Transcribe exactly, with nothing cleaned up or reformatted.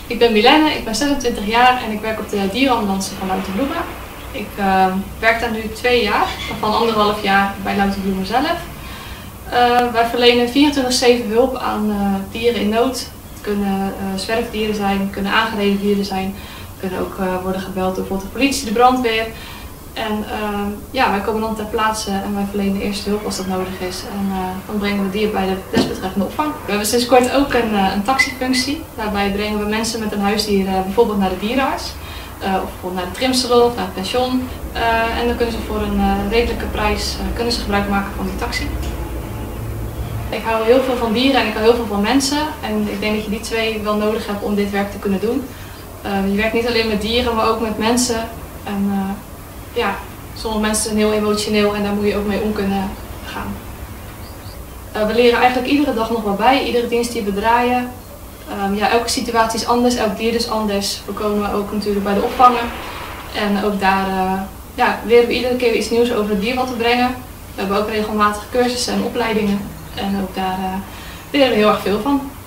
Ik ben Milène, ik ben zesentwintig jaar en ik werk op de dierenambulance van Lauterbloemen. Ik uh, werk daar nu twee jaar, waarvan anderhalf jaar bij Lauterbloemen zelf. Uh, wij verlenen vierentwintig zeven hulp aan uh, dieren in nood. Het kunnen uh, zwerfdieren zijn, kunnen aangereden dieren zijn, kunnen ook uh, worden gebeld door bijvoorbeeld de politie, de brandweer. En uh, ja, wij komen dan ter plaatse en wij verlenen eerste hulp als dat nodig is. En uh, dan brengen we dier bij de desbetreffende opvang. We hebben sinds kort ook een, uh, een taxifunctie. Daarbij brengen we mensen met een huisdier uh, bijvoorbeeld naar de dierenarts. Uh, of bijvoorbeeld naar de trimsalon of naar het pension. Uh, en dan kunnen ze voor een uh, redelijke prijs uh, kunnen ze gebruik maken van die taxi. Ik hou heel veel van dieren en ik hou heel veel van mensen. En ik denk dat je die twee wel nodig hebt om dit werk te kunnen doen. Uh, je werkt niet alleen met dieren, maar ook met mensen. En, uh, ja, sommige mensen zijn heel emotioneel en daar moet je ook mee om kunnen gaan. Uh, we leren eigenlijk iedere dag nog wat bij, iedere dienst die we draaien. Um, ja, elke situatie is anders, elk dier is anders. We komen ook natuurlijk bij de opvangen. En ook daar uh, ja, leren we iedere keer iets nieuws over het dier wat te brengen. We hebben ook regelmatig cursussen en opleidingen. En ook daar uh, leren we heel erg veel van.